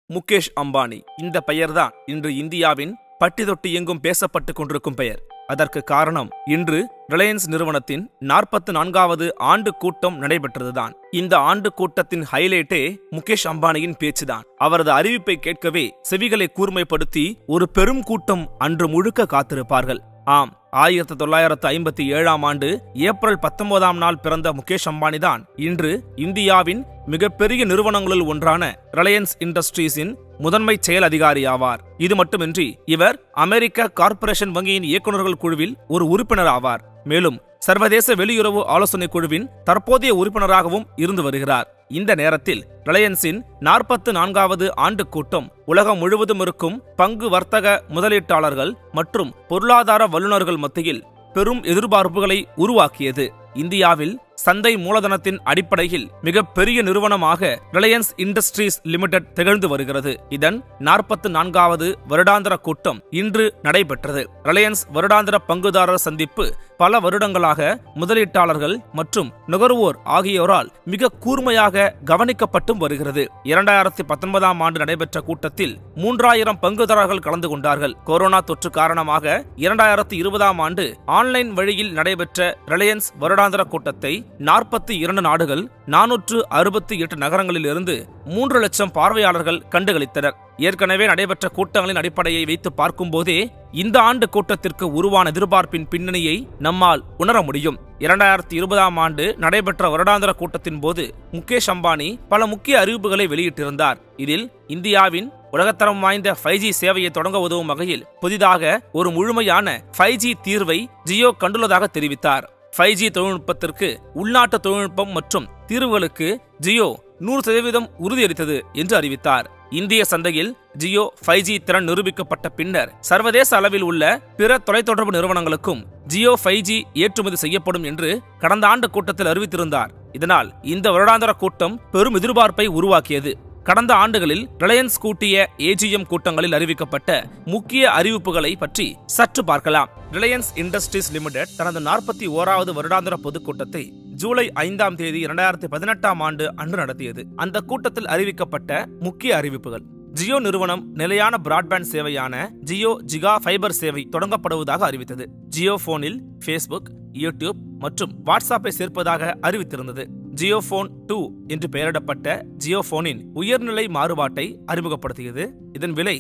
முகேஷ் அம்பானி. இந்த பெயர்தான் இன்று இந்தியாவின் பட்டி தொட்டி எங்கும் பேசப்பட்டுக் கொண்டிருக்கும் பெயர். அதற்கு காரணம் இன்று ரிலையன்ஸ் நிறுவனத்தின் 44வது ஆண்டு கூட்டம் நடைபெற்றதுதான். இந்த ஆண்டு கூட்டத்தின் ஹைலைட்டே முகேஷ் அம்பானியின் பேச்சுதான். அவரது அறிவிப்பை கேட்கவே செவிகளை கூர்மைப்படுத்தி ஒரு பெரும் கூட்டம் அன்று முழுக்க காத்திருப்பார்கள். ஆம், 1957ஆம் ஆண்டு ஏப்ரல் 19ஆம் நாள் பிறந்த முகேஷ் அம்பானி தான் இன்று இந்தியாவின் மிகப்பெரிய நிறுவனங்களில் ஒன்றான ரிலையன்ஸ் இண்டஸ்ட்ரீஸின் முதன்மை செயல் அதிகாரி ஆவார். இது மட்டுமின்றி இவர் அமெரிக்க கார்ப்பரேஷன் வங்கியின் இயக்குநர்கள் குழுவில் ஒரு உறுப்பினர் ஆவார். மேலும் சர்வதேச வெளியுறவு ஆலோசனை குழுவின் தற்போதைய உறுப்பினராகவும் இருந்து வருகிறார். இந்த நேரத்தில் ரிலையன்ஸின் 44வது ஆண்டு கூட்டம் உலகம் முழுவதும் இருக்கும் பங்கு வர்த்தக முதலீட்டாளர்கள் மற்றும் பொருளாதார வல்லுநர்கள் மத்தியில் பெரும் எதிர்பார்ப்புகளை உருவாக்கியது. இந்தியாவில் சந்தை மூலதனத்தின் அடிப்படையில் மிகப்பெரிய நிறுவனமாக ரிலையன்ஸ் இண்டஸ்ட்ரீஸ் லிமிடெட் திகழ்ந்து வருகிறது. இதன் 44வது வருடாந்திர கூட்டம் இன்று நடைபெற்றது. ரிலையன்ஸ் வருடாந்திர பங்குதாரர் சந்திப்பு பல வருடங்களாக முதலீட்டாளர்கள் மற்றும் நுகர்வோர் ஆகியோரால் மிக கூர்மையாக கவனிக்கப்பட்டும் வருகிறது. 2019ஆம் ஆண்டு நடைபெற்ற கூட்டத்தில் 3000 பங்குதாரர்கள் கலந்து கொண்டார்கள். கொரோனா தொற்று காரணமாக 2020ஆம் ஆண்டு ஆன்லைன் வழியில் நடைபெற்ற ரிலையன்ஸ் வருடாந்திர கூட்டத்தை 42 நாடுகள் 468 நகரங்களில் இருந்து 3 லட்சம் பார்வையாளர்கள் கண்டுகளித்தனர். ஏற்கனவே நடைபெற்ற கூட்டங்களின் அடிப்படையை வைத்து பார்க்கும் போதே இந்த ஆண்டு கூட்டத்திற்கு உருவான எதிர்பார்ப்பின் பின்னணியை நம்மால் உணர முடியும். 2020ஆம் ஆண்டு நடைபெற்ற வருடாந்திர கூட்டத்தின் போது முகேஷ் அம்பானி பல முக்கிய அறிவிப்புகளை வெளியிட்டிருந்தார். இதில் இந்தியாவின் உலகத்தரம் வாய்ந்த 5G சேவையை தொடங்க உதவும் வகையில் புதிதாக ஒரு முழுமையான 5G தீர்வை ஜியோ கண்டுள்ளதாக தெரிவித்தார். 5G தொழில்நுட்பத்திற்கு உள்நாட்டு தொழில்நுட்பம் மற்றும் தீர்வுகளுக்கு ஜியோ 100% உறுதியளித்தது என்று அறிவித்தார். இந்திய சந்தையில் ஜியோ 5G திறன் நிரூபிக்கப்பட்ட பின்னர் சர்வதேச அளவில் உள்ள பிற தொலைத்தொடர்பு நிறுவனங்களுக்கும் ஜியோ 5G ஏற்றுமதி செய்யப்படும் என்று கடந்த ஆண்டு கூட்டத்தில் அறிவித்திருந்தார். இதனால் இந்த வருடாந்திர கூட்டம் பெரும் எதிர்பார்ப்பை உருவாக்கியது. கடந்த ஆண்டுகளில் ரிலையன்ஸ் கூட்டிய AGM கூட்டங்களில் அறிவிக்கப்பட்ட முக்கிய அறிவிப்புகளை பற்றி சற்று பார்க்கலாம். ரிலையன்ஸ் இண்டஸ்ட்ரீஸ் லிமிடெட் தனது 41வது வருடாந்திர பொதுக்கூட்டத்தை ஜூலை 5ஆம் தேதி 2018ஆம் ஆண்டு அன்று நடத்தியது. அந்த கூட்டத்தில் அறிவிக்கப்பட்ட முக்கிய அறிவிப்புகள்: ஜியோ நிறுவனம் நிலையான பிராட்பேண்ட் சேவையான ஜியோ ஜிகா ஃபைபர் சேவை தொடங்கப்படுவதாக அறிவித்தது. ஜியோ போனில் ஃபேஸ்புக், யூடியூப் மற்றும் வாட்ஸ்அப்பை சேர்ப்பதாக அறிவித்திருந்தது. ஜியோ போன் 2 என்று பெயரிடப்பட்ட ஜியோ போனின் உயர்நிலை மாறுபாட்டை அறிமுகப்படுத்தியது. இதன் விலை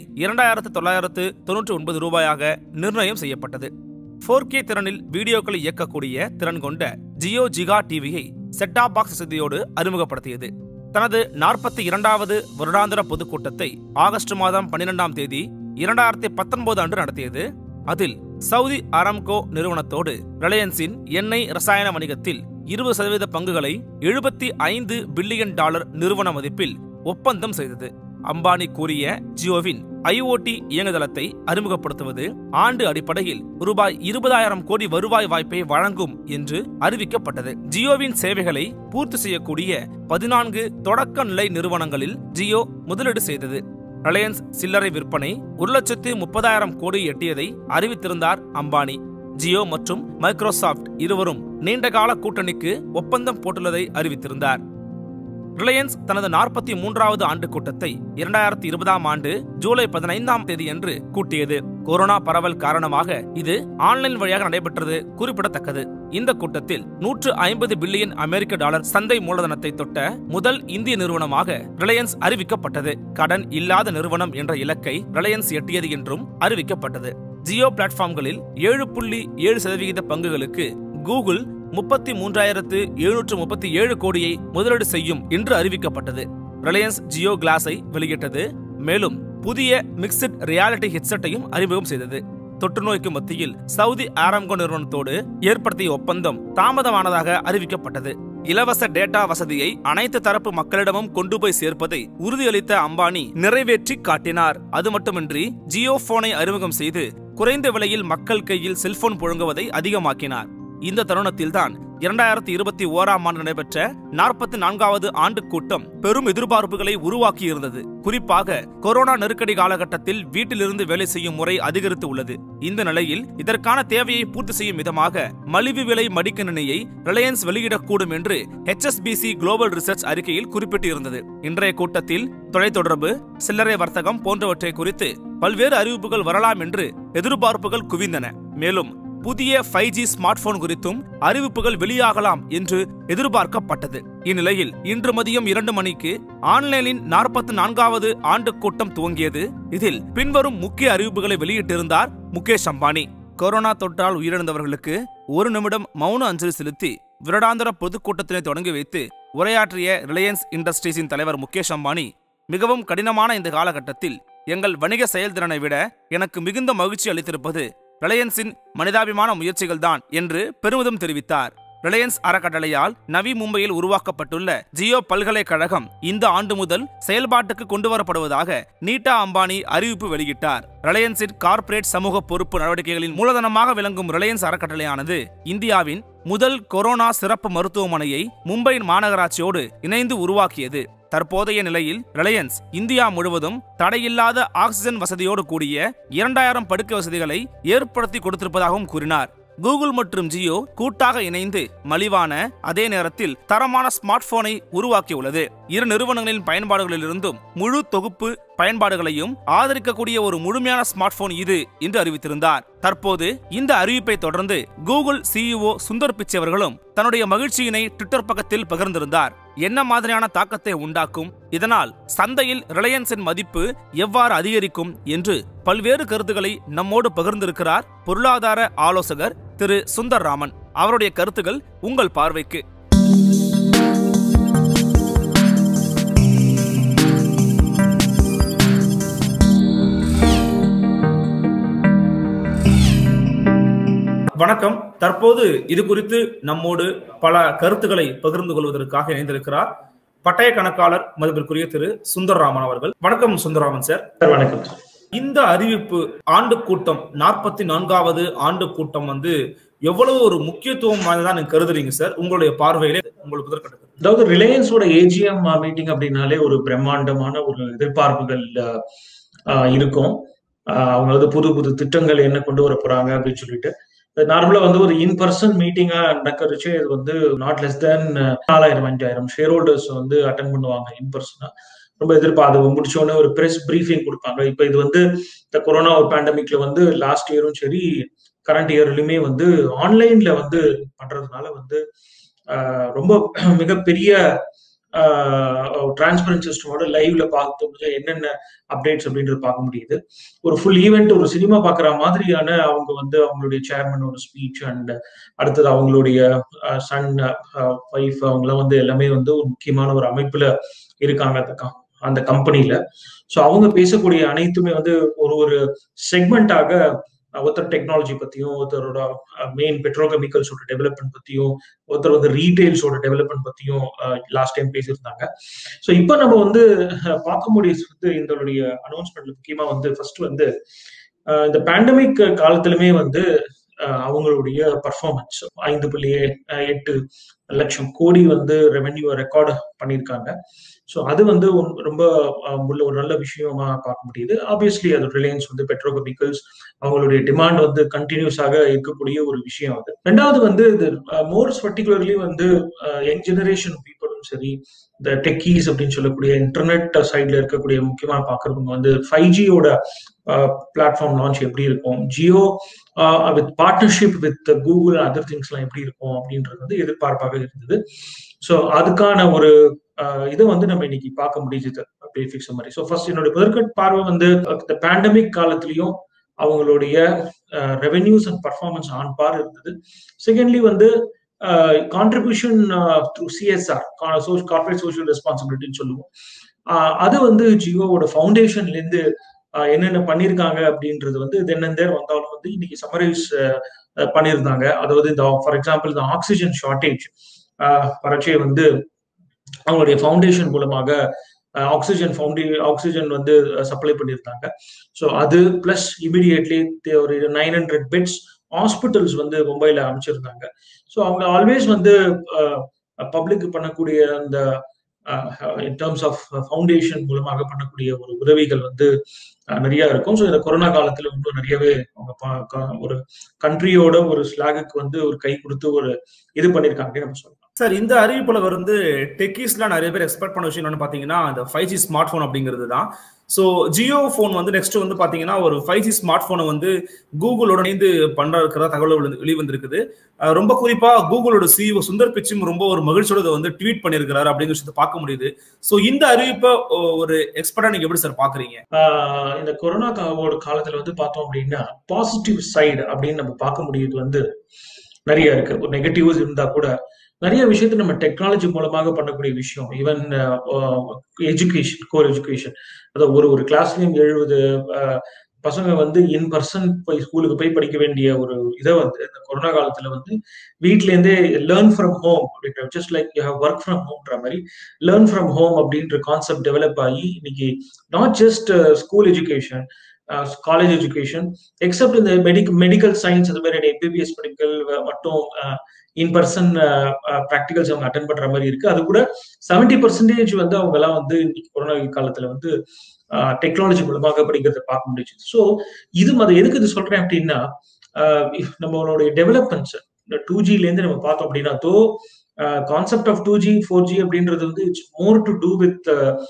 2999 ரூபாயாக நிர்ணயம் செய்யப்பட்டது. 4K திறனில் வீடியோக்களை இயக்கக்கூடிய திறன் கொண்ட ஜியோ ஜிகா டிவியை செட்டாப் பாக்ஸ் வசதியோடு அறிமுகப்படுத்தியது. தனது 42வது வருடாந்திர பொதுக்கூட்டத்தை ஆகஸ்ட் மாதம் 12ஆம் தேதி 2019 அன்று நடத்தியது. அதில் சவுதி அராம்கோ நிறுவனத்தோடு ரிலையன்ஸின் எண்ணெய் ரசாயன வணிகத்தில் 20% பங்குகளை $75 பில்லியன் நிறுவன மதிப்பில் ஒப்பந்தம் செய்தது. அம்பானி கூறிய ஜியோவின் IoT இயங்குதளத்தை அறிமுகப்படுத்துவது ஆண்டு அடிப்படையில் ரூபாய் 20,000 கோடி வருவாய் வாய்ப்பை வழங்கும் என்று அறிவிக்கப்பட்டது. ஜியோவின் சேவைகளை பூர்த்தி செய்யக்கூடிய 14 தொடக்க நிலை நிறுவனங்களில் ஜியோ முதலீடு செய்தது. ரிலையன்ஸ் சில்லறை விற்பனை 1,30,000 கோடி எட்டியதை அறிவித்திருந்தார் அம்பானி. ஜியோ மற்றும் மைக்ரோசாப்ட் இருவரும் நீண்டகால கூட்டணிக்கு ஒப்பந்தம் போட்டுள்ளதை அறிவித்திருந்தார். ரிலையன்ஸ் தனது 43வது ஆண்டு கூட்டத்தை 2020ஆம் ஆண்டு ஜூலை 15ஆம் தேதியன்று கூட்டியது. கொரோனா பரவல் காரணமாக இது ஆன்லைன் வழியாக நடைபெற்றது குறிப்பிடத்தக்கது. இந்த கூட்டத்தில் $150 பில்லியன் அமெரிக்க சந்தை மூலதனத்தை தொட்ட முதல் இந்திய நிறுவனமாக ரிலையன்ஸ் அறிவிக்கப்பட்டது. கடன் இல்லாத நிறுவனம் என்ற இலக்கை ரிலையன்ஸ் எட்டியது என்றும் அறிவிக்கப்பட்டது. ஜியோ பிளாட்ஃபார்ம்களில் 7.7% பங்குகளுக்கு கூகுள் 33,737 கோடியை முதலீடு செய்யும் என்று அறிவிக்கப்பட்டது. ரிலையன்ஸ் ஜியோ கிளாஸை வெளியிட்டது. மேலும் புதிய மிக்ஸ்ட் ரியாலிட்டி ஹெட்செட்டையும் அறிமுகம் செய்தது. தொற்று நோய்க்கு மத்தியில் சவுதி அராம்கோ நிறுவனத்தோடு ஏற்படுத்திய ஒப்பந்தம் தாமதமானதாக அறிவிக்கப்பட்டது. இலவச டேட்டா வசதியை அனைத்து தரப்பு மக்களிடமும் கொண்டு போய் சேர்ப்பதை உறுதியளித்த அம்பானி நிறைவேற்றி காட்டினார். அது மட்டுமின்றி ஜியோ போனை அறிமுகம் செய்து குறைந்த விலையில் மக்கள் கையில் செல்போன் புழங்குவதை அதிகமாக்கினார். இந்த தருணத்தில்தான் 2021ஆம் ஆண்டு நடைபெற்ற 44வது ஆண்டு கூட்டம் பெரும் எதிர்பார்ப்புகளை உருவாக்கியிருந்தது. குறிப்பாக கொரோனா நெருக்கடி காலகட்டத்தில் வீட்டிலிருந்து வேலை செய்யும் முறை அதிகரித்து உள்ளது. இந்த நிலையில் இதற்கான தேவையை பூர்த்தி செய்யும் விதமாக மலிவு விலை மடிக்கணினியை ரிலையன்ஸ் வெளியிடக்கூடும் என்று HSBC குளோபல் ரிசர்ச் அறிக்கையில் குறிப்பிட்டிருந்தது. இன்றைய கூட்டத்தில் தொலைத்தொடர்பு, சில்லறை வர்த்தகம் போன்றவற்றை குறித்து பல்வேறு அறிவிப்புகள் வரலாம் என்று எதிர்பார்ப்புகள் குவிந்தன. மேலும் புதிய 5G ஸ்மார்ட் போன் குறித்தும் அறிவிப்புகள் வெளியாகலாம் என்று எதிர்பார்க்கப்பட்டது. இந்நிலையில் இன்று மதியம் 2 மணிக்கு ஆன்லைனின் 44வது ஆண்டு கூட்டம் துவங்கியது. இதில் பின்வரும் முக்கிய அறிவிப்புகளை வெளியிட்டிருந்தார் முகேஷ் அம்பானி. கொரோனா தொற்றால் உயிரிழந்தவர்களுக்கு 1 நிமிடம் மௌன அஞ்சலி செலுத்தி வருடாந்திர பொதுக்கூட்டத்தினை தொடங்கி வைத்து உரையாற்றிய ரிலையன்ஸ் இண்டஸ்ட்ரீஸின் தலைவர் முகேஷ் அம்பானி, மிகவும் கடினமான இந்த காலகட்டத்தில் எங்கள் வணிக செயல்திறனை விட எனக்கு மிகுந்த மகிழ்ச்சி அளித்திருப்பது ரிலையன்ஸின் மனிதாபிமான முயற்சிகள் தான் என்று பெருமிதம் தெரிவித்தார். ரிலையன்ஸ் அறக்கட்டளையால் நவி மும்பையில் உருவாக்கப்பட்டுள்ள ஜியோ பல்கலைக்கழகம் இந்த ஆண்டு முதல் செயல்பாட்டுக்கு கொண்டுவரப்படுவதாக நீட்டா அம்பானி அறிவிப்பு வெளியிட்டார். ரிலையன்ஸின் கார்ப்பரேட் சமூக பொறுப்பு நடவடிக்கைகளின் மூலதனமாக விளங்கும் ரிலையன்ஸ் அறக்கட்டளையானது இந்தியாவின் முதல் கொரோனா சிறப்பு மருத்துவமனையை மும்பை மாநகராட்சியோடு இணைந்து உருவாக்கியது. தற்போதைய நிலையில் ரிலையன்ஸ் இந்தியா முழுவதும் தடையில்லாத ஆக்சிஜன் வசதியோடு கூடிய 2000 படுக்கை வசதிகளை ஏற்படுத்தி கொடுத்திருப்பதாகவும் கூறினார். கூகுள் மற்றும் ஜியோ கூட்டாக இணைந்து மலிவான அதே நேரத்தில் தரமான ஸ்மார்ட் போனை உருவாக்கியுள்ளது. இரு நிறுவனங்களின் பயன்பாடுகளிலிருந்தும் முழு தொகுப்பு பயன்பாடுகளையும் ஆதரிக்கக்கூடிய ஒரு முழுமையான ஸ்மார்ட் போன் இது என்று அறிவித்திருந்தார். தற்போது இந்த அறிவிப்பை தொடர்ந்து கூகுள் CEO சுந்தர் பிச்சை அவர்களும் தன்னுடைய மகிழ்ச்சியினை ட்விட்டர் பக்கத்தில் பகிர்ந்திருந்தார். என்ன மாதிரியான தாக்கத்தை உண்டாக்கும், இதனால் சந்தையில் ரிலையன்ஸின் மதிப்பு எவ்வாறு அதிகரிக்கும் என்று பல்வேறு கருத்துக்களை நம்மோடு பகிர்ந்திருக்கிறார் பொருளாதார ஆலோசகர் திரு சுந்தர் ராமன். அவருடைய கருத்துக்கள் உங்கள் பார்வைக்கு. வணக்கம். தற்போது இது குறித்து நம்மோடு பல கருத்துக்களை பகிர்ந்து கொள்வதற்காக இணைந்திருக்கிறார் பட்டய கணக்காளர் மதிப்பிற்குரிய திரு சுந்தர்ராமன் அவர்கள். வணக்கம் சுந்தர்ராமன் சார். வணக்கம். இந்த அறிவிப்பு ஆண்டு கூட்டம் 44வது ஆண்டு கூட்டம் எவ்வளவு ஒரு முக்கியத்துவம் வாய்ந்ததான் நீங்க கருதுறீங்க சார்? உங்களுடைய பார்வையிலே உங்களுக்கு முதற்கட்டது. அதாவது ரிலையன்ஸோட AGM மீட்டிங் அப்படின்னாலே ஒரு பிரம்மாண்டமான ஒரு எதிர்பார்ப்புகள் இருக்கும். அவங்க புது புது திட்டங்கள் என்ன கொண்டு வர போறாங்க அப்படின்னு சொல்லிட்டு நார்மலா ஒரு இன்பர்சன் மீட்டிங்கா நடக்கிறச்சு. இது not less than 4000-5000 shareholders attend பண்ணுவாங்க இன்பர்சனா. ரொம்ப எதிர்பார்த்து முடிச்சோடனே ஒரு பிரஸ் பிரீஃபிங் கொடுப்பாங்க. இப்ப இது இந்த கொரோனா ஒரு பேண்டமிக்ல லாஸ்ட் இயரும் சரி கரண்ட் இயர்லயுமே ஆன்லைன்ல பண்றதுனால ரொம்ப மிகப்பெரிய டிரான்ஸ்பரன்சி சிஸ்டமோட லைவ்ல பார்த்து என்னென்ன அப்டேட்ஸ் அப்படின்றது பார்க்க முடியுது. ஒரு ஃபுல் ஈவெண்ட், ஒரு சினிமா பாக்குற மாதிரியான அவங்க அவங்களுடைய சேர்மனோட ஸ்பீச் அண்ட் அடுத்தது அவங்களுடைய சன் வைஃப் அவங்களாம் எல்லாமே ஒரு முக்கியமான ஒரு அமைப்புல இருக்காங்க அந்த கம்பெனில. ஸோ அவங்க பேசக்கூடிய அனைத்துமே ஒரு செக்மெண்டாக ஒருத்தர் டெக்னாலஜி பத்தியும், ஒருத்தரோட மெயின் பெட்ரோகெமிக்கல்ஸோட டெவலப்மெண்ட் பத்தியும், ஒருத்தர் ரீட்டைல்ஸோட டெவலப்மெண்ட் பத்தியும் லாஸ்ட் டைம் பேசியிருந்தாங்க. ஸோ இப்போ நம்ம பார்க்க முடியுது இதனுடைய அனௌன்ஸ்மெண்ட்ல முக்கியமா ஃபர்ஸ்ட் இந்த பேண்டமிக் காலத்திலுமே அவங்களுடைய பர்ஃபார்மன்ஸ் 5.8 லட்சம் கோடி ரெவென்யூ ரெக்கார்ட் பண்ணியிருக்காங்க. ஸோ அது ரொம்ப ஒரு நல்ல விஷயமா பார்க்க முடியுது. ஆப்வியஸ்லி அது ரிலையன்ஸ் பெட்ரோகெமிக்கல்ஸ் அவங்களுடைய டிமாண்ட் கண்டினியூஸாக இருக்கக்கூடிய ஒரு விஷயம். அது ரெண்டாவது இது மோர்ஸ் பர்டிகுலர்லி யங் ஜெனரேஷன் பீப்புளும் சரி, இந்த டெக்கீஸ் அப்படின்னு சொல்லக்கூடிய இன்டர்நெட் சைட்ல இருக்கக்கூடிய முக்கியமா பாக்குறவங்க 5Gயோட பிளாட்ஃபார்ம் லான்ச் எப்படி இருக்கும், Jio with partnership with Google other things எல்லாம் எப்படி இருக்கும் அப்படின்றது எதிர்பார்ப்பாக இருந்தது. ஸோ அதுக்கான ஒரு இதை நம்ம இன்னைக்கு பார்க்க முடியுது ப்ரீஃபிக்ஸ் மாதிரி. ஸோ ஃபர்ஸ்ட் என்னுடைய முதற்கட் பார்வை இந்த பேண்டமிக் காலத்திலையும் அவங்களுடைய revenues and performance on par இருந்தது. Secondly contribution through CSR, corporate social ரெஸ்பான்சிபிலிட்டின்னு சொல்லுவோம். அது ஜியோவோட ஃபவுண்டேஷன்ல இருந்து என்னென்ன பண்ணிருக்காங்க அப்படின்றது தென்னந்தேர் வந்தாலும் இன்னைக்கு சம்மரைஸ் பண்ணியிருந்தாங்க. அதாவது இந்த ஃபார் எக்ஸாம்பிள் இந்த ஆக்சிஜன் ஷார்டேஜ் வரச்சே அவங்களுடைய ஃபவுண்டேஷன் மூலமாக ஆக்சிஜன் சப்ளை பண்ணியிருந்தாங்க. ஸோ அது பிளஸ் இமிடியேட்லி ஒரு 900 பெட்ஸ் ஹாஸ்பிட்டல்ஸ் வந்து மும்பைல அமைச்சிருந்தாங்க. ஸோ அவங்க ஆல்வேஸ் வந்து பப்ளிக் பண்ணக்கூடிய அந்த இன் டர்ம்ஸ் ஆஃப் ஃபவுண்டேஷன் மூலமாக பண்ணக்கூடிய ஒரு உதவிகள் வந்து நிறைய இருக்கும். ஸோ இந்த கொரோனா காலத்துல இன்னும் நிறையவே அவங்க ஒரு கண்ட்ரியோட ஒரு ஸ்லாகுக்கு வந்து ஒரு கை கொடுத்து ஒரு இது பண்ணியிருக்காங்க நம்ம சொல்லலாம். சார், இந்த அறிவிப்புல வந்து டெக்கீஸ்லாம் நிறைய பேர் எக்ஸ்பெக்ட் பண்ண விஷயம் என்னன்னு பாத்தீங்கன்னா அந்த 5G ஸ்மார்ட் போன் அப்படிங்கிறது தான். ஸோ ஜியோ போன் வந்து நெக்ஸ்ட் வந்து பாத்தீங்கன்னா ஒரு 5G ஸ்மார்ட் போனை வந்து கூகுளோட இணைந்து பண்றதுக்கு தகவல் வெளிவந்திருக்குது. ரொம்ப குறிப்பா கூகுளோட CEO சுந்தர் பிச்சும் ரொம்ப ஒரு மகிழ்ச்சியோட வந்து ட்வீட் பண்ணியிருக்கிறாரு அப்படிங்கிற விஷயத்தை பார்க்க முடியுது. ஸோ இந்த அறிவிப்பை ஒரு எக்ஸ்பர்ட்டா நீங்க எப்படி சார் பாக்குறீங்க? இந்த கொரோனா காலத்துல வந்து பார்த்தோம் அப்படின்னா பாசிட்டிவ் சைடு அப்படின்னு நம்ம பார்க்க முடியுது வந்து நிறைய இருக்கு. ஒரு நெகட்டிவ்ஸ் இருந்தா கூட நிறைய விஷயத்த நம்ம டெக்னாலஜி மூலமாக பண்ணக்கூடிய விஷயம். ஈவன் எஜுகேஷன், கோர் எஜுகேஷன், அதாவது ஒரு கிளாஸ்லயும் 70 பசங்க வந்து இன் பர்சன் போய் ஸ்கூலுக்கு போய் படிக்க வேண்டிய ஒரு இதை வந்து இந்த கொரோனா காலத்துல வந்து வீட்ல இருந்தே லேர்ன் ஃப்ரம் ஹோம் அப்படின்ற, just like you have work from ஹோம்ன்ற மாதிரி லேர்ன் ஃப்ரம் ஹோம் அப்படின்ற கான்செப்ட் டெவலப் ஆகி இன்னைக்கு not just school education, college education, except இந்த மெடிக்கல் சயின்ஸ் அது மாதிரி MBBS படிப்புகள் மட்டும் இன் பர்சன் ப்ராக்டிகல்ஸ் அவங்க அட்டன் பண்ற மாதிரி இருக்கு. அது கூட 70% வந்து அவங்க எல்லாம் வந்து இன்னைக்கு கொரோனா காலத்துல வந்து டெக்னாலஜி மூலமாக படிக்கிறத பார்க்க முடியுது. ஸோ அதை எதுக்கு இது சொல்றேன் அப்படின்னா, நம்மளுடைய டெவலப்மெண்ட்ஸ் இந்த 2Gல இருந்து நம்ம பார்த்தோம் அப்படின்னா, கான்செப்ட் ஆஃப் 2G 4G அப்படின்றது வந்து it's more to do with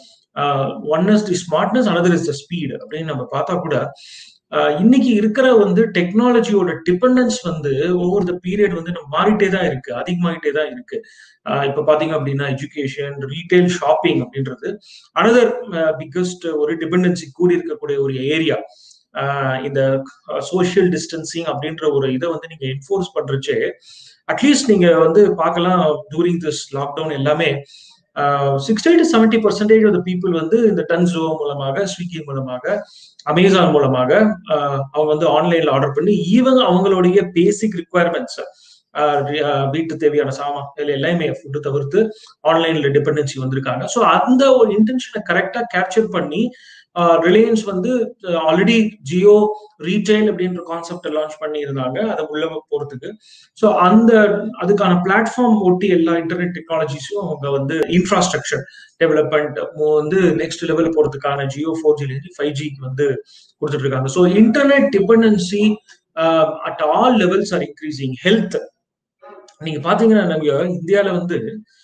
one is the smartness, another is the speed அப்படின்னு நம்ம பார்த்தா கூட இன்னைக்கு இருக்கிற வந்து டெக்னாலஜியோட டிபெண்டன்ஸ் வந்து ஒவ்வொரு பீரியட் வந்து நம்ம மாறிட்டே தான் இருக்கு, அதிகமாகிட்டே தான் இருக்கு. இப்ப பாத்தீங்க அப்படின்னா எஜுகேஷன், ரீட்டைல், ஷாப்பிங் அப்படின்றது அனதர் பிக்கஸ்ட் ஒரு டிபெண்டன்சி கூடி இருக்கக்கூடிய ஒரு ஏரியா. இந்த சோசியல் டிஸ்டன்சிங் அப்படின்ற ஒரு இதை வந்து நீங்க என்ஃபோர்ஸ் பண்றச்சே அட்லீஸ்ட் நீங்க வந்து பார்க்கலாம் டூரிங் திஸ் லாக்டவுன் எல்லாமே 60 to 70% ஆஃப் த பீப்புள் வந்து இந்த டன்ஸோ மூலமாக, ஸ்விக்கி மூலமாக, அமேசான் மூலமாக அவங்க வந்து ஆன்லைன்ல ஆர்டர் பண்ணி ஈவன் அவங்களுடைய பேசிக் ரிக்குவயர்மெண்ட்ஸ், வீட்டு தேவையான சாமான் எல்லாமே ஃபுட்டு தவிர்த்து ஆன்லைன்ல டிபெண்டன்சி வந்திருக்காங்க. ஸோ அந்த ஒரு இன்டென்ஷனை கரெக்டா கேப்சர் பண்ணி ரிலையன்ஸ் வந்து ஆல்ரெடி ஜியோ ரீட்டைல் அப்படின்ற கான்செப்டை லான்ச் பண்ணி இருந்தாங்க அதை உள்ள போறதுக்கு. ஸோ அதுக்கான பிளாட்ஃபார்ம் ஒட்டி எல்லா இன்டர்நெட் டெக்னாலஜிஸும் அவங்க வந்து இன்ஃப்ராஸ்ட்ரக்சர் டெவலப்மெண்ட் வந்து நெக்ஸ்ட் லெவல் போறதுக்கான ஜியோ 4Gலேருந்து 5Gக்கு வந்து கொடுத்துட்டு இருக்காங்க. So internet dependency at all levels are increasing. Health நீங்க பாத்தீங்கன்னா நம்ம இந்தியாவில வந்து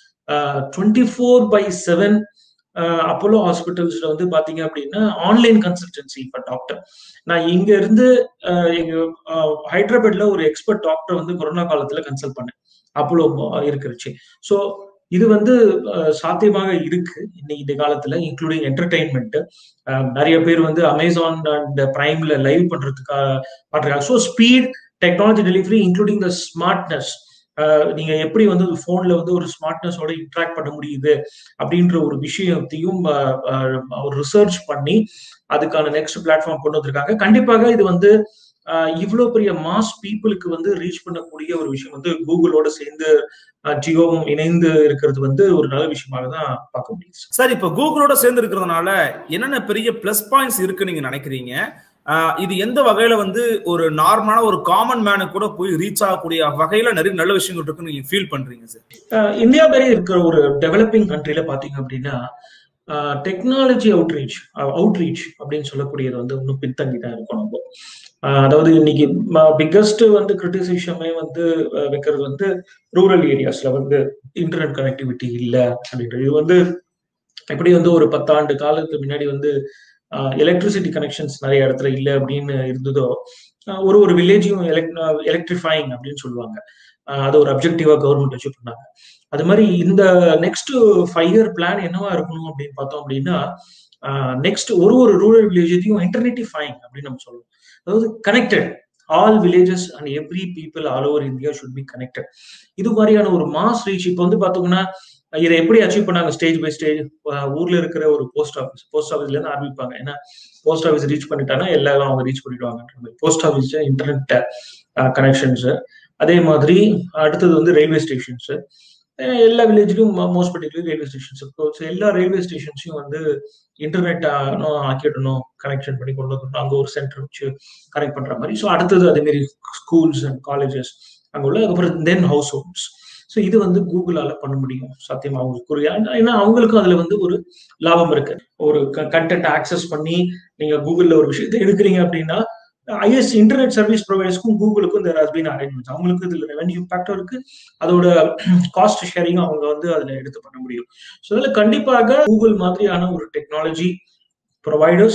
24/7 அப்போலோ ஹாஸ்பிட்டல்ஸ்ல வந்து பாத்தீங்க அப்படின்னா ஆன்லைன் கன்சல்டன்சி ஃபார் டாக்டர். நான் இங்க இருந்து எங்க ஹைதராபாத்ல ஒரு எக்ஸ்பர்ட் டாக்டர் வந்து கொரோனா காலத்துல கன்சல்ட் பண்ணேன், அப்போலோ இருக்கிறச்சு. ஸோ இது வந்து சாத்தியமாக இருக்கு இன்னைக்கு இந்த காலத்துல, இன்க்ளூடிங் என்டர்டைன்மெண்ட். நிறைய பேர் வந்து அமேசான் அண்ட் பிரைம்ல லைவ் பண்றதுக்காக பண்றாங்க. So speed, technology delivery, including the smartness, நீங்க எப்படி வந்து போன்ல வந்து ஒரு ஸ்மார்ட்னஸோட இன்ட்ராக்ட் பண்ண முடியுது அப்படின்ற ஒரு விஷயத்தையும் ஒரு ரிசர்ச் பண்ணி அதுக்கான நெக்ஸ்ட் பிளாட்ஃபார்ம் கொண்டு வந்திருக்காங்க. கண்டிப்பாக இது வந்து இவ்வளவு பெரிய மாஸ் பீப்புளுக்கு வந்து ரீச் பண்ணக்கூடிய ஒரு விஷயம் வந்து கூகுளோட சேர்ந்து ஜியோவும் இணைந்து இருக்கிறது வந்து ஒரு நல்ல விஷயமாக தான் பார்க்க முடியுது. சார், இப்ப கூகுளோட சேர்ந்து இருக்கிறதுனால என்னென்ன பெரிய பிளஸ் பாயிண்ட்ஸ் இருக்கு நீங்க நினைக்கிறீங்க? இது எந்த வகையில வந்து ஒரு நார்மலான ஒரு காமன் மேனு கூட போய் ரீச் ஆகக்கூடிய வகையில நிறைய நல்ல விஷயங்கள் இருக்குன்னு நீங்க ஃபீல் பண்றீங்க சார்? இந்தியா மாதிரி இருக்கிற ஒரு டெவலப்பிங் கண்ட்ரில பாத்தீங்க அப்படின்னா டெக்னாலஜி அவுட்ரீச் அப்படின்னு சொல்லக்கூடியது வந்து இன்னும் பின்தங்கி தான் இருக்கும். நம்ம அதாவது இன்னைக்கு பிக்கஸ்ட் வந்து கிரிட்டிசிசமே வந்து வைக்கிறது வந்து ரூரல் ஏரியாஸ்ல வந்து இன்டர்நெட் கனெக்டிவிட்டி இல்லை அப்படின்றது. இது வந்து எப்படி வந்து ஒரு 10 ஆண்டு காலத்துக்கு முன்னாடி வந்து எலக்ட்ரிசிட்டி கனெக்ஷன்ஸ் நிறைய இடத்துல இல்லை அப்படின்னு இருந்ததோ, ஒரு வில்லேஜையும் எலக்ட்ரிஃபைங் அப்படின்னு சொல்லுவாங்க, அது ஒரு அப்ஜெக்டிவா கவர்மெண்ட் வச்சு பண்ணாங்க. அது மாதிரி இந்த நெக்ஸ்ட் 5 year பிளான் என்னவா இருக்கணும் அப்படின்னு பார்த்தோம் அப்படின்னா, நெக்ஸ்ட் ஒரு ரூரல் வில்லேஜையும் இன்டர்நெட்டிஃபைங் அப்படின்னு நம்ம சொல்லுவோம். அதாவது connected, all villages and every people all over India should be connected. இது மாதிரியான ஒரு மாஸ் ரீச். இப்போ வந்து பார்த்தோம்னா இதை எப்படி அச்சீவ் பண்ணாங்க? ஸ்டேஜ் பை ஸ்டேஜ் ஊர்ல இருக்கிற ஒரு போஸ்ட் ஆஃபீஸ்ல இருந்து ஆரம்பிப்பாங்க. ஏன்னா போஸ்ட் ஆஃபீஸ் ரீச் பண்ணிட்டாங்கன்னா எல்லாரும் அவங்க ரீச் பண்ணிடுவாங்க. போஸ்ட் ஆஃபீஸ், இன்டர்நெட் கனெக்ஷன்ஸ், அதே மாதிரி அடுத்தது வந்து ரயில்வே ஸ்டேஷன்ஸ், எல்லா வில்லேஜ்லயும் மோஸ்ட் பர்டிகுலர் ரயில்வே ஸ்டேஷன்ஸ் இருக்கும். ஸோ எல்லா ரயில்வே ஸ்டேஷன்ஸையும் வந்து இன்டர்நெட் ஆக்கிடணும், கனெக்ஷன் பண்ணி கொண்டு வந்துடணும், அங்கே ஒரு சென்டர் வச்சு கனெக்ட் பண்ற மாதிரி. ஸோ அடுத்தது அதே மாதிரி ஸ்கூல்ஸ் அண்ட் காலேஜஸ் அங்கே உள்ள, அதுக்கப்புறம் தென் ஹவுஸ் ஹோல்ட்ஸ். ஸோ இது வந்து கூகுளால பண்ண முடியும் சத்தியமா அவங்களுக்கு. ஏன்னா அவங்களுக்கும் அதுல வந்து ஒரு லாபம் இருக்கு. ஒரு கண்டென்ட் ஆக்சஸ் பண்ணி நீங்க கூகுள்ல ஒரு விஷயத்தை எடுக்கிறீங்க அப்படின்னா, ஐஎஸ் இன்டர்நெட் சர்வீஸ் ப்ரொவைடர்ஸ்க்கும் கூகுளுக்கும் தேர் ஹஸ் பீன் அரேஞ்ச்மெண்ட்ஸ். அவங்களுக்கு இதுல ரெவென்யூ இம்பாக்டும் இருக்கு, அதோட காஸ்ட் ஷேரிங் அவங்க வந்து அதுல எடுத்து பண்ண முடியும். ஸோ அதுல கண்டிப்பாக கூகுள் மாதிரியான ஒரு technology providers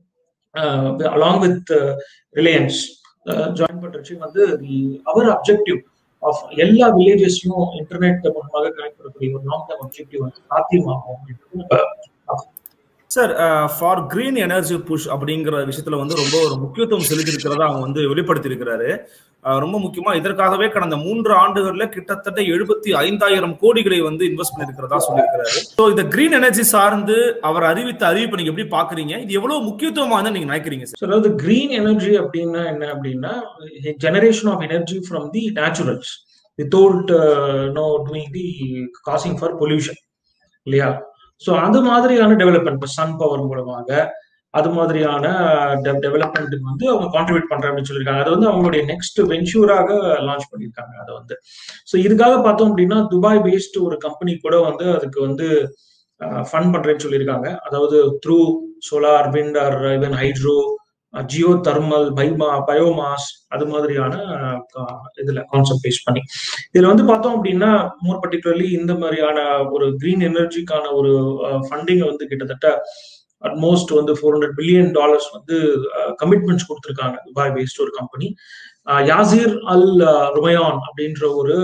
along with Reliance join பண்றச்சு வந்து அவர் அப்ஜெக்டிவ் ஆஃப் எல்லா வில்லேஜஸையும் இன்டர்நெட் மூலமாக கனெக்ட் பண்ணக்கூடிய ஒரு லாங் டர்ம் அப்ஜெக்டிவ் வந்து சாத்தியமாகும். Sir, for green energy push அப்படிங்கிற விஷயத்துல வந்து ரொம்ப ஒரு முக்கியத்துவம் செலுத்தி இருக்கிறதா அவங்க வந்து வெளிப்படுத்தி இருக்கிறாரு. ரொம்ப முக்கியமா இதற்காகவே கடந்த 3 ஆண்டுகள்ல கிட்டத்தட்ட 75,000 கோடிகளை வந்து இன்வெஸ்ட் பண்ணிருக்கிறதா சொல்லியிருக்கிறாரு. ஸோ இந்த கிரீன் எனர்ஜி சார்ந்து அவர் அறிவித்த அறிவிப்பை நீங்க எப்படி பாக்குறீங்க? இது எவ்வளவு முக்கியத்துவமா நீங்க நினைக்கிறீங்க சார்? அதாவது கிரீன் எனர்ஜி அப்படின்னா என்ன அப்படின்னா, generation of energy from the naturals without doing the causing for pollution இல்லையா? ஸோ அது மாதிரியான டெவலப்மெண்ட், இப்போ சன் பவர் மூலமாக அது மாதிரியான டெவலப்மெண்ட்டுக்கு வந்து அவங்க கான்ட்ரிபியூட் பண்ற அப்படின்னு சொல்லியிருக்காங்க. அது வந்து அவங்களுடைய நெக்ஸ்ட் வென்ச்சூராக லான்ச் பண்ணியிருக்காங்க அதை வந்து. ஸோ இதுக்காக பார்த்தோம் அப்படின்னா துபாய் பேஸ்டு ஒரு கம்பெனி கூட வந்து அதுக்கு வந்து ஃபண்ட் பண்றேன்னு சொல்லியிருக்காங்க. அதாவது through solar, wind or even hydro, geothermal, biomass, அது மாதிரியான இதுல கான்செப்ட் பேஸ் பண்ணி இதுல வந்து பார்த்தோம் அப்படின்னா மோர் பர்டிகுலர்லி இந்த மாதிரியான ஒரு கிரீன் எனர்ஜிக்கான ஒரு ஃபண்டிங் வந்து கிட்டத்தட்ட அட்மோஸ்ட் வந்து $400 பில்லியன் வந்து கமிட்மெண்ட்ஸ் கொடுத்துருக்காங்க துபாய் பேஸ்ட் ஒரு கம்பெனி. யாசிர் அல் ருமையான் அப்படின்ற ஒரு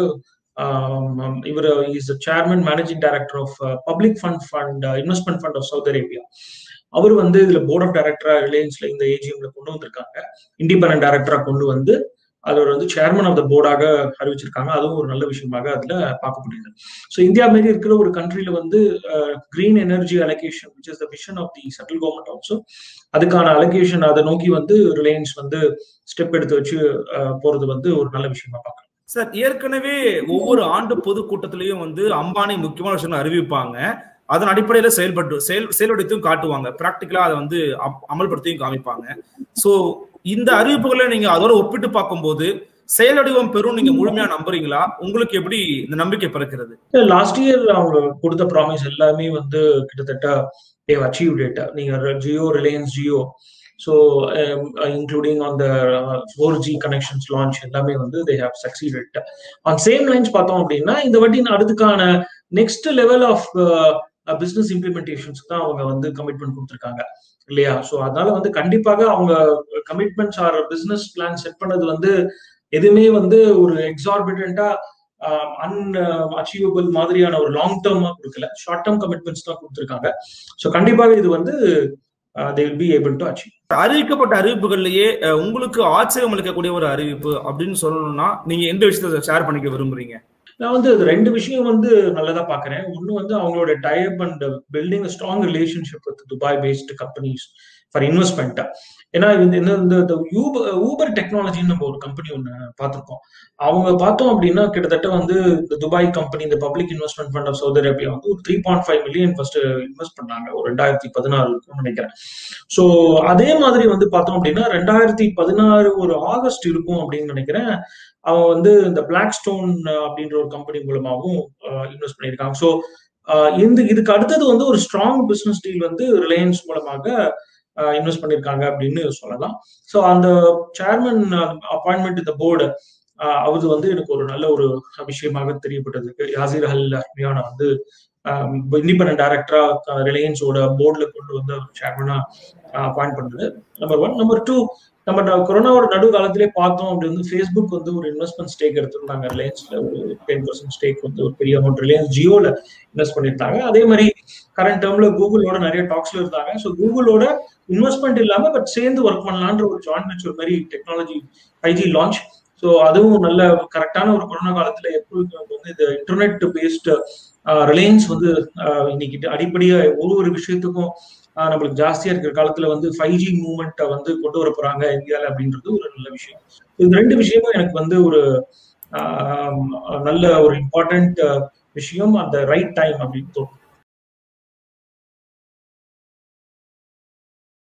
இவர் is chairman managing director of public fund investment fund of Saudi Arabia. அவர் வந்து இதுல போர்ட் ஆஃப் டைரக்டரா ரிலையன்ஸ்ல இந்த ஏஜிஎம்ல கொண்டு வந்திருக்காங்க. இண்டிபெண்டன்ட் டைரக்டரா கொண்டு வந்து அதோட வந்து சேர்மன் ஆஃப் த போர்டாக அறிவிச்சிருக்காங்க. அதுவும் ஒரு நல்ல விஷயமாக அதுல பார்க்க முடியுது. ஸோ இந்தியா மாரி இருக்கிற ஒரு கண்ட்ரில வந்து green energy allocation which is the vision of the central government also, அதுக்கான அலோகேஷன் அதை நோக்கி வந்து ரிலையன்ஸ் வந்து ஸ்டெப் எடுத்து வச்சு போறது வந்து ஒரு நல்ல விஷயமா பார்க்கலாம். சார், ஏற்கனவே ஒவ்வொரு ஆண்டு பொதுக்கூட்டத்திலையும் வந்து அம்பானி முக்கியமான விஷயம் அறிவிப்பாங்க, அதன் அடிப்படையில செயல்படுத்தியும் காட்டுவாங்க, பிராக்டிகலா அதை வந்து அமல்படுத்தியும் காமிப்பாங்க. சோ இந்த அறிவிப்புகளை நீங்க அதோட ஒப்பிட்டு பார்க்கும்போது செயலடிவம் பெறும் நீங்க முழுமையா நம்புறீங்களா? உங்களுக்கு எப்படி இந்த நம்பிக்கை பிறக்கிறது? லாஸ்ட் இயர் அவங்க கொடுத்த ப்ராமிஸ் எல்லாமே வந்து கிட்டத்தட்ட அச்சீவ் டேட்டா. நீங்க Jio, Reliance Jio, so including on the 4G connections launch எல்லாமே வந்து they have succeeded. On same lines பார்த்தோம் அப்படின்னா இந்த வாட்டி அதுக்கான next level of business implementations தான் அவங்க வந்து கமிட்மெண்ட் கொடுத்துருக்காங்க இல்லையா? ஸோ அதனால வந்து கண்டிப்பாக அவங்க commitments or business plan set பண்ணது வந்து எதுவுமே வந்து ஒரு எக்ஸார்பிட்டண்டா அன்அச்சீவபிள் மாதிரியான ஒரு லாங் டேர்மா கொடுக்கல, ஷார்ட் டேர்ம் கமிட்மெண்ட்ஸ் தான் கொடுத்துருக்காங்க. ஸோ கண்டிப்பாக இது வந்து they will be able to achieve. அறிவிக்கப்பட்ட அறிவிப்புகள்லயே உங்களுக்கு ஆச்சரியம் அளிக்கக்கூடிய ஒரு அறிவிப்பு அப்படின்னு சொல்லணும்னா நீங்க எந்த விஷயத்தை ஷேர் பண்ணிக்க விரும்புறீங்க? நான் வந்து அது 2 விஷயம் வந்து நல்லதா பாக்குறேன். ஒன்னு வந்து அவங்களோட type and building strong relationship with Dubai based companies for investment. ஏன்னா இந்த ஊபர் டெக்னாலஜின்னு நம்ம ஒரு கம்பெனி ஒன்று பார்த்துருக்கோம். அவங்க பார்த்தோம் அப்படின்னா கிட்டத்தட்ட வந்து இந்த துபாய் கம்பெனி, இந்த public investment fund of Saudi Arabia வந்து ஒரு 3.5 மில்லியன் ஃபர்ஸ்ட் இன்வெஸ்ட் பண்ணாங்க ஒரு 2016 நினைக்கிறேன். ஸோ அதே மாதிரி வந்து பார்த்தோம் அப்படின்னா 2016 ஒரு ஆகஸ்ட் இருக்கும் அப்படின்னு நினைக்கிறேன், அவங்க வந்து இந்த பிளாக் ஸ்டோன் அப்படின்ற ஒரு கம்பெனி மூலமாகவும் இன்வெஸ்ட் பண்ணியிருக்காங்க. ஸோ இதுக்கு அடுத்தது வந்து ஒரு ஸ்ட்ராங் பிசினஸ் டீல் வந்து ரிலையன்ஸ் மூலமாக இன்வெஸ்ட் பண்ணியிருக்காங்க அப்படின்னு சொல்லலாம். ஸோ அந்த சேர்மன் அப்பாயின்மெண்ட் இந்த போர்டு அவரு வந்து எனக்கு ஒரு நல்ல ஒரு விஷயமாக தெரியப்பட்டது. யாசிர் அல் ருமையானை வந்து இண்டிபெண்டன்ட் டைரக்டரா ரிலையன்ஸோட போர்டுல கொண்டு வந்து சேர்மனா அப்பாயிண்ட் பண்ணது நம்பர் 1. நம்பர் 2, நம்ம கொரோனாவோட நடு காலத்திலே பார்த்தோம் அப்படி வந்து ஃபேஸ்புக் வந்து ஒரு இன்வெஸ்ட்மெண்ட் ஸ்டேக் எடுத்திருந்தாங்க ரிலையன்ஸ்ல, ஒரு 10% ஸ்டேக் வந்து ஒரு பெரிய அமௌண்ட் ரிலையன்ஸ் ஜியோல இன்வெஸ்ட் பண்ணியிருந்தாங்க. அதே மாதிரி கரண்ட் டேர்ம்ல கூகுளோட நிறைய டாக்ஸ்ல இருந்தாங்க. ஸோ கூகுளோட இன்வெஸ்ட்மெண்ட் இல்லாம பட் சேர்ந்து ஒர்க் பண்ணலான்ற ஒரு ஜாயின்ட் வெஞ்சர் மாதிரி டெக்னாலஜி 5G லான்ச். ஸோ அதுவும் நல்ல கரெக்டான ஒரு கொரோனா காலத்துல எப்போது வந்து இந்த இன்டர்நெட் பேஸ்ட் ரிலையன்ஸ் வந்து இன்னைக்கு அடிப்படையா ஒரு விஷயத்துக்கும் நம்மளுக்கு ஜாஸ்தியா இருக்கிற காலத்துல வந்து 5G மூவ்மெண்ட்டை வந்து கொண்டு வர போறாங்க இந்தியாவில் அப்படின்றது ஒரு நல்ல விஷயம். இந்த 2 விஷயமும் எனக்கு வந்து ஒரு நல்ல ஒரு இம்பார்ட்டன்ட் விஷயம் அந்த ரைட் டைம் அப்படின்னு தோணும்.